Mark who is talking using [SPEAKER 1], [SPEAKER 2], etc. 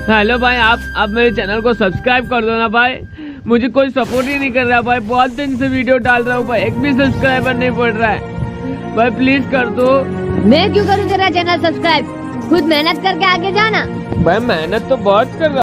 [SPEAKER 1] Hello भाई, आप मेरे चैनल को सब्सक्राइब कर दो ना भाई। मुझे कोई सपोर्ट ही नहीं कर रहा भाई। बहुत दिन से वीडियो डाल रहा हूँ भाई, एक भी सब्सक्राइबर नहीं पड़ रहा है भाई। प्लीज कर दो।
[SPEAKER 2] मैं क्यों करूँ तेरा चैनल सब्सक्राइब? खुद मेहनत करके आगे जाना।
[SPEAKER 1] भाई मेहनत तो बहुत कर रहा